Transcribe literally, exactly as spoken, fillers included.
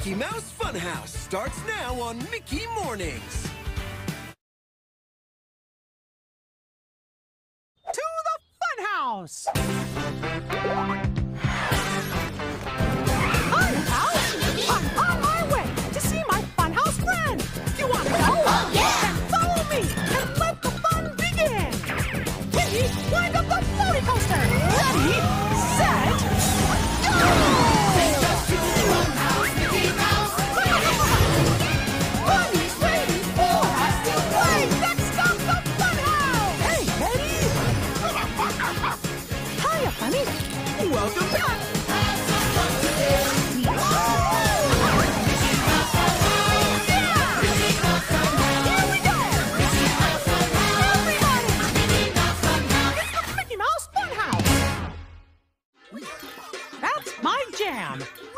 Mickey Mouse Funhouse starts now on Mickey Mornings. To the Funhouse! Funhouse? I'm on my way to see my Funhouse friend. You want to go? Oh, yeah! Then follow me and let the fun begin. Kitty, wind up the floaty coaster. Ready, set, go! Bunny's ready for us to play. Next stop, the Funhouse. Hey, Eddie. Hiya, Bunny. Welcome back. That's my jam.